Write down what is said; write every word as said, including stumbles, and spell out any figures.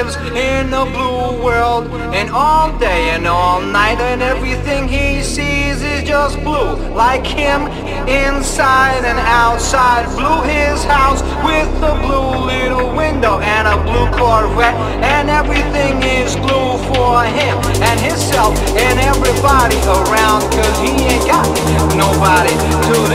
lives in a blue world, and all day and all night, and everything he sees is just blue. Like him, inside and outside. Blue his house with a blue little window and a blue Corvette, and everything is blue for him and himself and everybody around, cause he ain't got nobody to